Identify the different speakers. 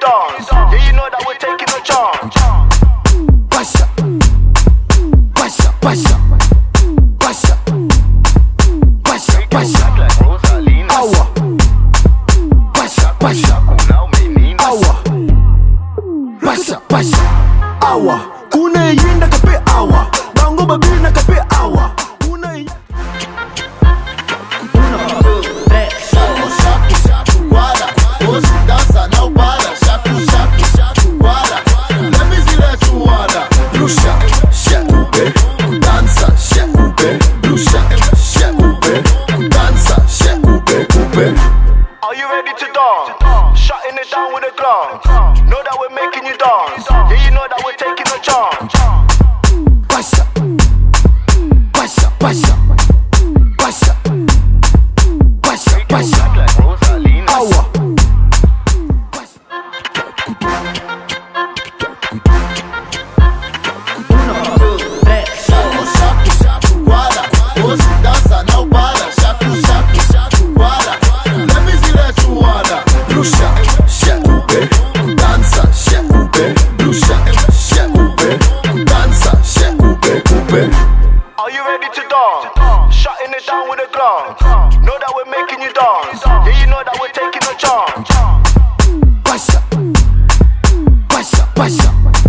Speaker 1: dance. Yeah, you know that we're taking a chance.
Speaker 2: Pasa, pasa, pasa, pasa, pasa, pasa. Awa, pasa, pasa, awa, pasa, pasa, awa. Kuna yinda kape awa, bango babina kape awa.
Speaker 1: Are you ready to dance? Shutting it down with a glance. Know that we're making you dance. Yeah, you know that we're taking a chance.
Speaker 2: Pasa, pasa, pasa, pasa, pasa, pasa, awa.
Speaker 1: Are you ready to dance? Shutting it down with a glance. Know that we're making you dance. Yeah, you know that we're taking a chance.
Speaker 2: Pasa, pasa, pasa.